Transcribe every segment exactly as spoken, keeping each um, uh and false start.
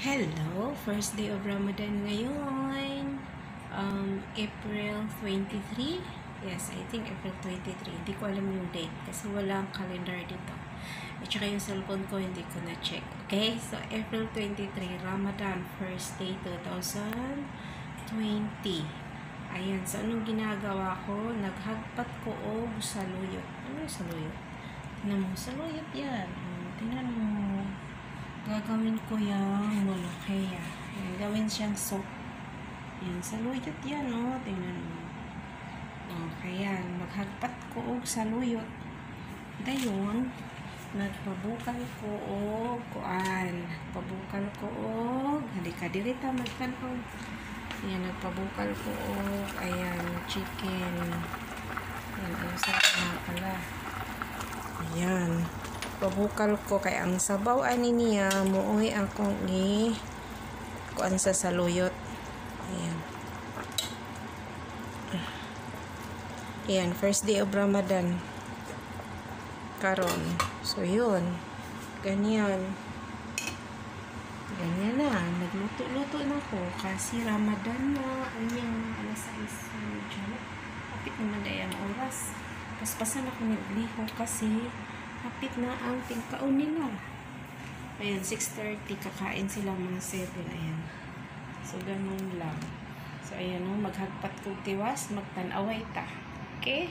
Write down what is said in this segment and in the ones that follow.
Hello! First day of Ramadan ngayon. Um, April twenty-three. Yes, I think April twenty-three. Hindi ko alam yung date kasi walang calendar dito. At saka yung cellphone ko hindi ko na-check. Okay? So, April twenty-three, Ramadan, first day twenty twenty. Ayan. So, anong ginagawa ko? Naghagpat ko o saluyot. Ano yung saluyot? Tingnan mo, saluyot yan. Tingnan mo. Gagawin ko yung molokea. Ayan, gawin siyang soup. Ayan, saluyot yan, o. Oh. Tingnan mo. Okay, yan. Maghagpat ko og saluyot. Dayon, nagpabukal ko og kuan. Pabukal ko og, halika dirita magtanaw. Ayan, nagpabukal ko og, ayan, chicken. Ayan, ayun sa mga pala. Ayan. Pabukal ko kay ang sabaw ani niya muuwi akong i kuan sa saluyot. Ayan. Ayan, first day of Ramadan karon. So yun. Ganyan. Ganyan na. Nagluto-luto na ko kasi Ramadan na. Anyang alas sais. Kapit naman ay ang oras. Paspasan ako nagliho kasi kapit na ang tingkaon nila. Ayan, six thirty. Kakain sila mga seven. Ayan. So, ganun lang. So, ayan o. Maghagpat kong tiwas. Magtanaway ta. Okay?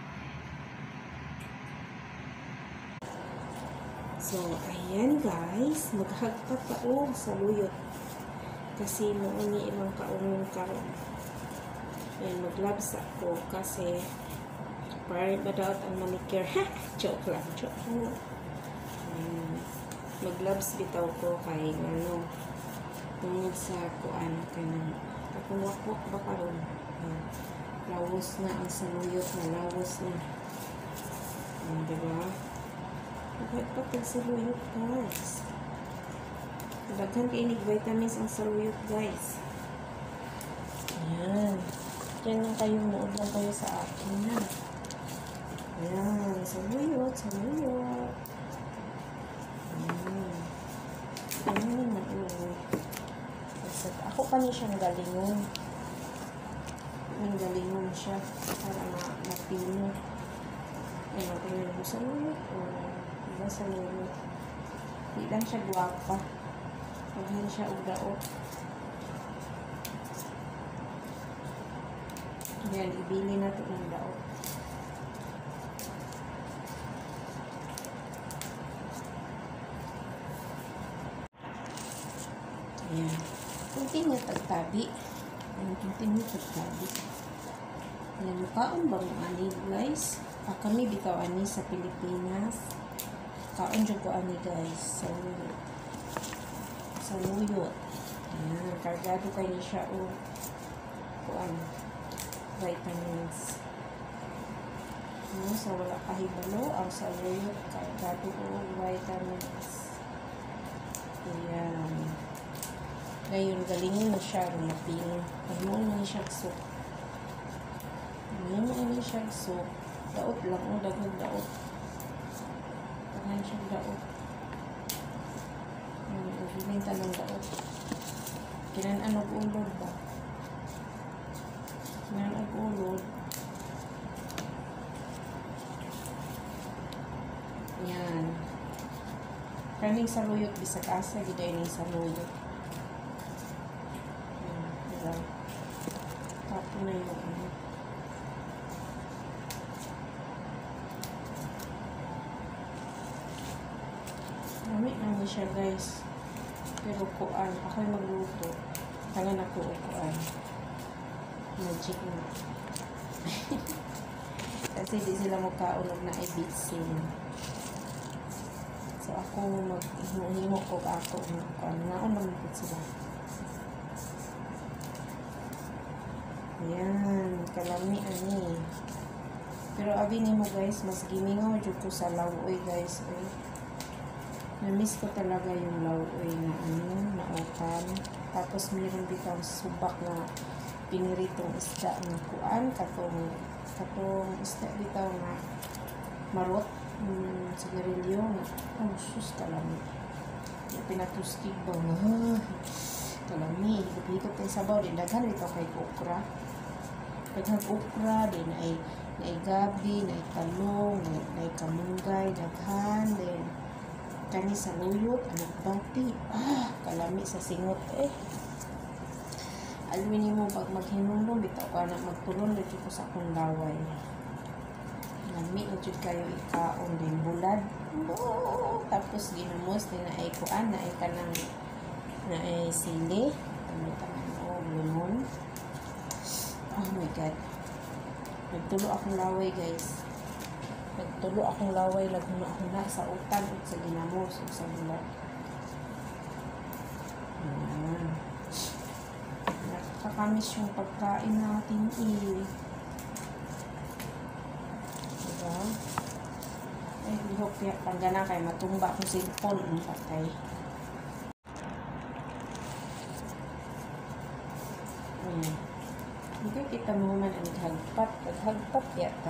So, ayan guys. Maghagpat ta o saluyot. Kasi noon ilang kaunong karon. Ayan, maglabs ako kasi para ba daw ang manicure? Ha! Joke lang. Joke lang. Um, Mag-gloves bitaw ko kay ano tungod sa kuan kanang kakuwak-wak ba karon. Um, lawos na ang saluyot na lawos na. Um, diba? Pagpapag saluyot guys. Daghan kainig vitamins ang saluyot guys. Ayan. Diyan lang kayo, muod lang kayo sa akin na. Ayan, saluyot, saluyot. Ayan. Ayan na ulo. Ako pa niya siyang galingon. Ang galingon siya para mapino. Ayan, tingnan mo saluyot. O, diba saluyot? Hindi lang siya guwapa. Paghan siya ugaot. Ayan, ibili na ito ng daot. Ayan. Continue tagtabi. Ayan, continue tagtabi. Ayan, kaon bang ani guys? Ah, kami bitaw ani sa Pilipinas. Kaon dyan ko ani guys. Saluyot. Saluyot. Ayan, kargado kayo siya o kuan vitamins. No, so wala kahibalo ang saluyot kargado o vitamins. Ayan. Ngayon, galingin mo siya mapino. Ano na siya soup. Ano na siya soup. Daot lang. O, dagdag daot. Tahan siya daot. Nagbibinta ng daot. Kinanog ulod ba? Kinanog ulod. Yan. Kaning saluyot, bisag asa, gida yung saluyot. Tapo na yung ano. Gamit namin siya guys. Pero kuan, ako'y magluto. Kala na ko kuan. Magic na. Kasi di sila magkaunog na ibitsin. So ako mag-himo ko ako. Kuan, naon naman po sila. Ayan, kalami ani. Pero abi nimo guys, mas gimingaw jud ko sa lawoy guys. Eh. Na-miss ko talaga yung lawoy na ano, na okan. Tapos mayroon bitang subak na piniritong isda na kuan katong katong isda bitaw na marot, um, sigarilyo na. Oh, sus kalami. Yung pinatustig daw na. Kalami, higop-higop tayo sabaw. Din daghan ito kay okra. Daghang okra, din ay na gabi, na talong, na kamunggay, daghan, din kani sa luyot, anak bati. Ah, kalami sa singot eh. Alwin mo pag maghinulong, bitaw ka na magtulong dito ko sa akong laway. Lami, ujud kayo ikaon din bulad. Oh, tapos ginamos, din na ay kuan, na ay kanang na ay sili. Tama-tama, oh, lemon. Oh my God. Nagtulo akong laway, guys. Nagtulo akong laway, laguna ako na sa utan at sa ginamos o sa bulad. Ayan. Nakakamis yung pagkain natin eh. Diba? Ay, lihok kaya panggana kay matumba akong cellphone ang patay. Ayan. Hindi kita mo man ang hagpat. Paghagpat yata.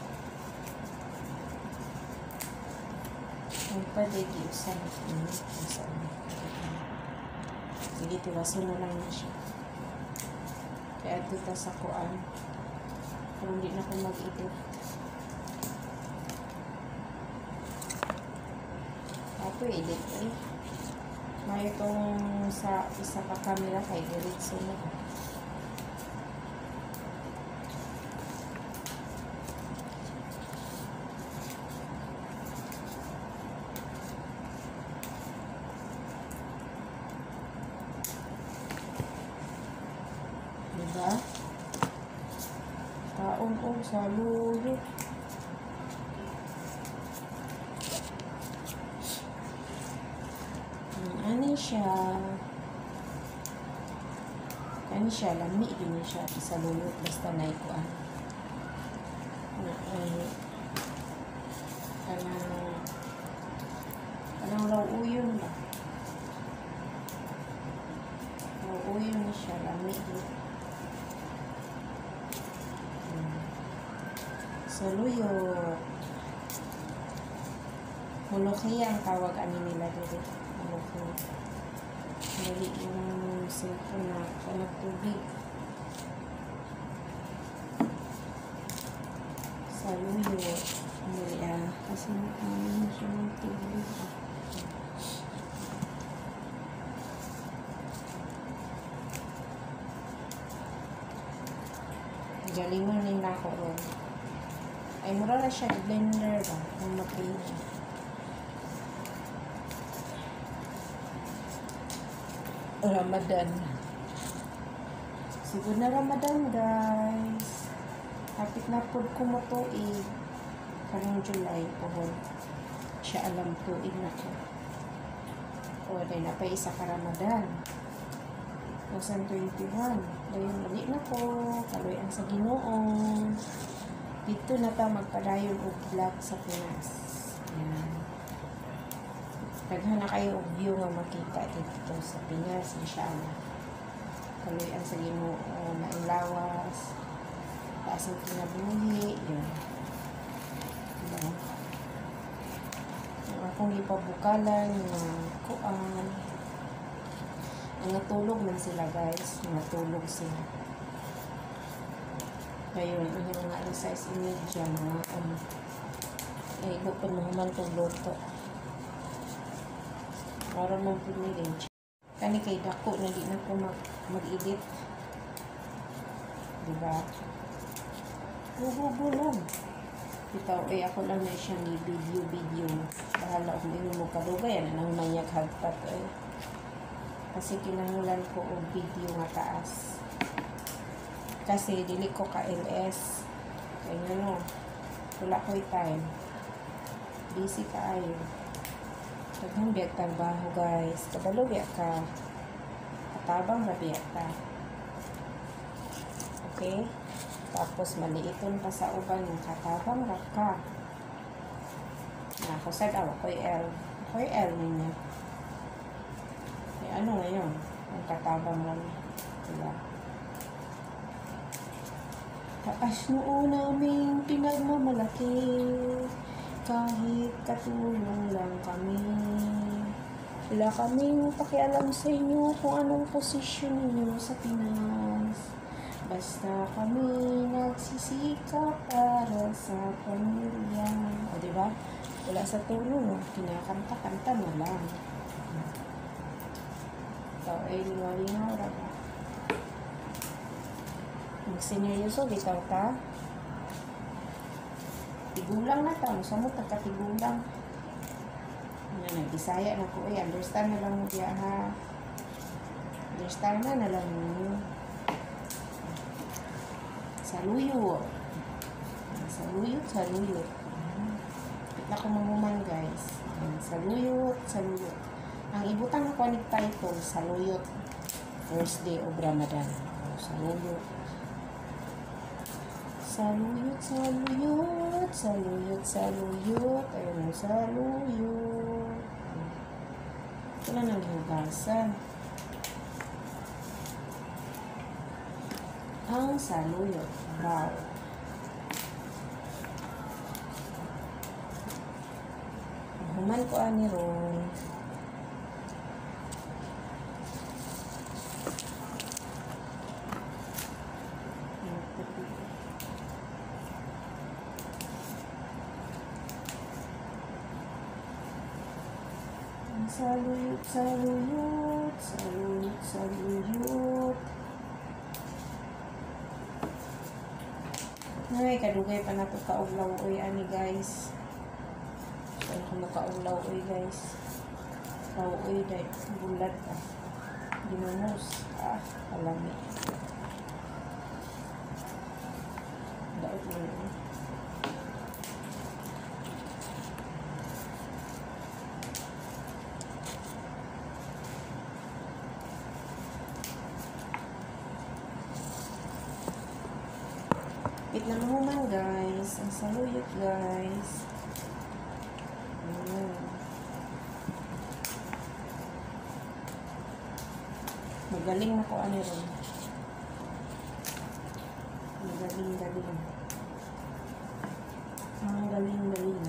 Hagpat ay giusan. Sige, tiwaso na lang na siya. Kaya dito sa kuan. Pero hindi na ako mag-edit. Ako edit eh. May itong sa isa pa camera kay diretso na. Diba? Taon o sa luyo. Ano siya? Ano siya? Lami din siya sa luyo. Basta na ikuan. Na ay kanang kanang raw uyon ba? Raw uyon ni siya. Lami din. So, luyot. Mulukiya ang tawag ani nila dito. Mulukiya. Muli yung cellphone na nagtubig. Sa luyot. Muli ah. Kasi nakamit siya ng tubig. Galingon nila ako ron. Ay, mura na siya blender ba? Kung mag-blend. Ramadan. Siguro na Ramadan, guys. Hapit na po ko mo to eh. Karang July po. Siya alam tuig na ko. O, dahil na pa isa ka Ramadan. twenty twenty-one. Dahil mali na ko. Kaloy ang sa Ginoon. Dito na ta magpadayon og vlog sa Pinas. Ayan. Daghan na kayo og view nga makita dito sa Pinas, inshallah. Kaloy ang sa Ginoo, mailawas. Taas ang kinabuhi. Yun. Diba? Ang akong ipabukalan nga kuan. Ang natulog man sila, guys. Natulog sila. Ngayon, yung mga size image mga um, eh, bukod mo naman itong loto. Para mong pumilin. Kani kay dako na di na ko mag-edit. Diba? Bububulong. Ito, eh, ako lang na siyang i-video-video. Bahala kung hindi mo kadugay. Yan ang manyak hagpat eh. Kasi kinangulan ko o video nga taas. Kasi dili ko ka L S. Kaya no, wala ko time. Busy ka ayo. Daghang biyak trabaho, guys. Kabalo biyak ka. Katabang na biyak ka. Okay? Tapos maliiton pa sa uban yung katabang ra ka. Na, ako sad awa ko'y L. Ko'y L niya. Eh, ano ngayon? Ang katabang lang. Diba? Taas noon naming pinagmamalaki, kahit katulong lang kami. Wala kaming pakialam sa inyo kung anong posisyon ninyo sa Pinas. Basta kami nagsisikap para sa pamilya. O, diba? Wala sa tono, kinakanta-kanta na lang. Ito ay lingaw-lingaw ra ba? Magsineryoso, bitaw ta. Tigulang na ta. Sa mo, tagkatigulang. Nag-Bisaya na ko. Eh, understand na lang mo diya, ha? Understand na na lang mo. Saluyo. Saluyot, saluyot. Kita ko mamuman, guys. Saluyot, saluyot. Ang ibutang ako ni title, Saluyot. First day of Ramadan. Saluyot. Saluyot, saluyot. Saluyot, saluyot. Ayun, saluyot. Ito na nang hugasan. Ang saluyot. Wow. Human ko ani ron. Saluyot, saluyot, saluyot, saluyot. Ay, kadugay pa na ito kauglaw oy, ani guys. Saan ko makauglaw oy, guys. Kauglaw oy, dahil bulat ah. Ginamos. Ah, alami. Daot mo yun. Wait lang naman, guys. Ang saluyot, guys. Ayan. Magaling na ko ano rin. Magaling, galing. Ang galing, galing.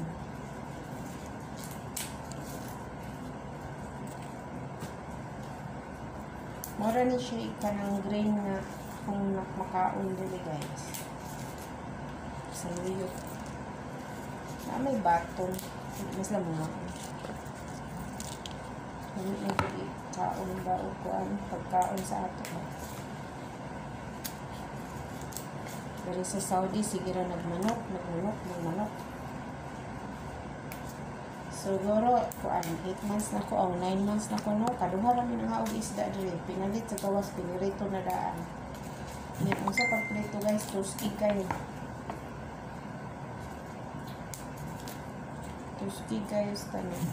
Mura ni siya ika ng grain na kung makaon dili, guys. Saluyot. Na may baton. Mas lang mga. Hindi na ito kaon ba o kuan pagkaon sa ato. Pero sa Saudi, sige ra nagmanok, nagmanok, nagmanok. Siguro, kuan, eight months na ko, o nine months na ko, no? Kaduha lang yung nga og isda dili. Pinalit sa gawas, pinirito na daan. Ngayon, kung sa pagprito, guys, toski kayo. Toski kayo sa tanin.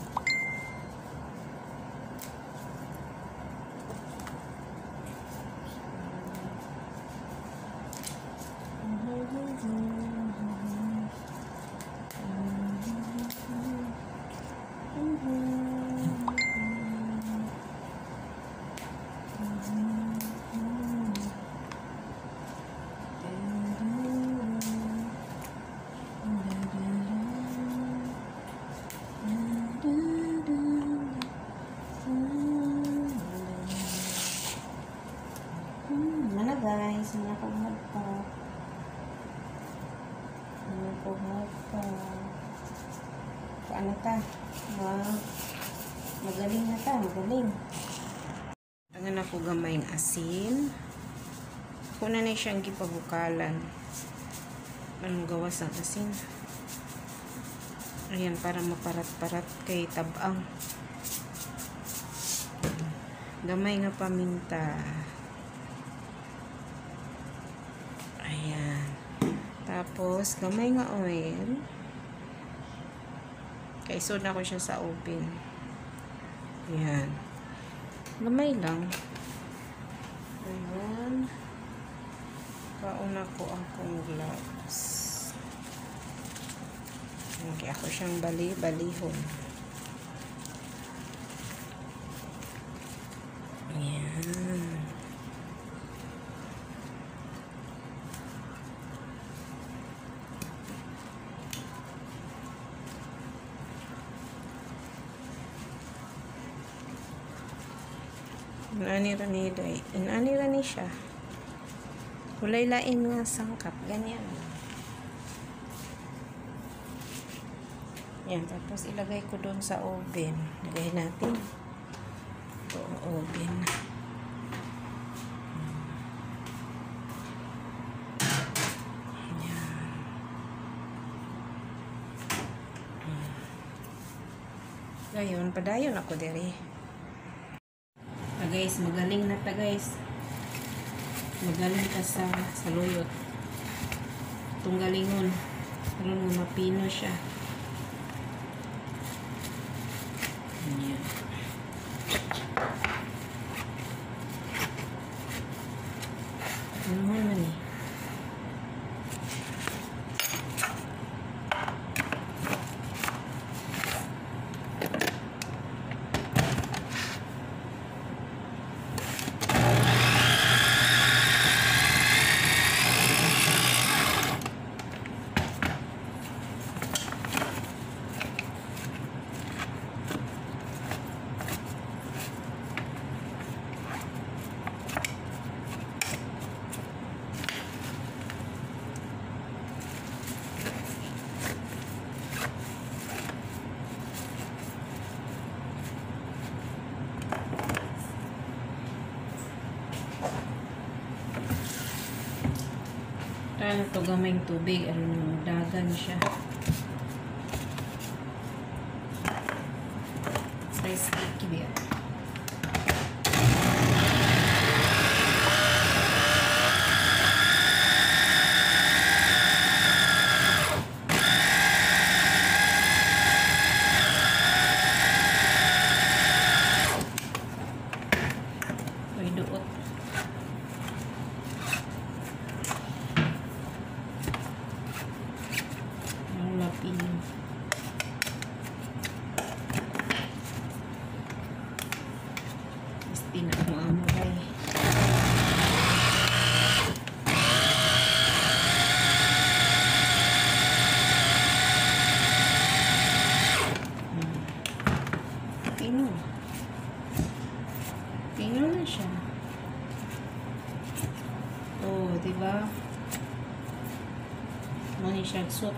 Guys, mga pagmad pa. Mga pagmad pa. Paano ta? Mag magaling na ta, magaling. Tangan ako gamay ng asin. Kuna na siyang gipabukalan. Anong gawas ang asin? Ayan, para maparat-parat kay tabang. Gamay nga paminta. Ayan. Tapos, gamay nga oil. Kaisod na ko siya sa oven. Ayan. Gamay lang. Ayan. Kauna ko ang kong gloves. Okay, ako siyang bali-balihon. Ayan. Inani ra ni day. Inani ra ni siya. Kulay lain nga sangkap. Ganyan. Yan. Tapos ilagay ko doon sa oven. Lagay natin. Ito ang oven. Ngayon, padayon ako diri. Ah, guys, magaling na ta guys. Magaling ka sa saluyot. Itong galingon. Karon nga mapino siya. Ayan. Ano naman eh. Ano to gamay tubig, ano nung dagan siya. Rice cake biya. Ay duot. Pino. Pasti na mo amo kay. Pino. Pino na siya. Oh, diba? Mani siya soup.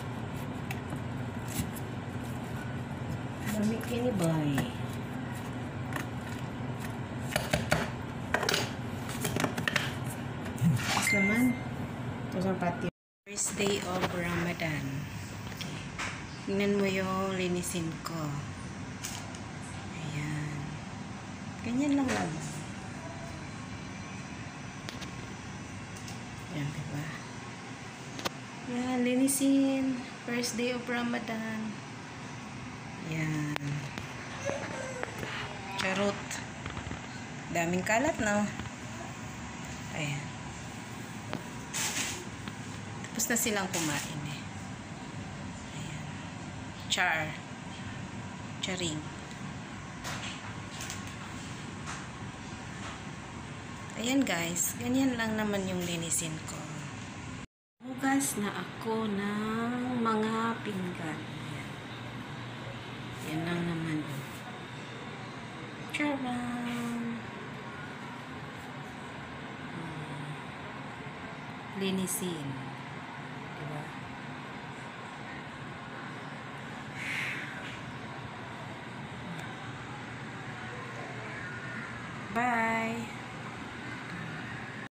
Dami kini bay. Tapos naman. Ito sa patio. First day of Ramadan. Okay. Tingnan mo yung linisin ko. Ayan. Ganyan lang lang. Ayan, diba? Ayan, linisin. First day of Ramadan. Yan. Charot. Daming kalat, no? Ayan. Tapos na silang kumain, eh. Ayan. Char. Charing. Ayan, guys. Ganyan lang naman yung linisin ko. Hugas na ako ng mga pinggan. Yan lang naman. Charan! Linisin.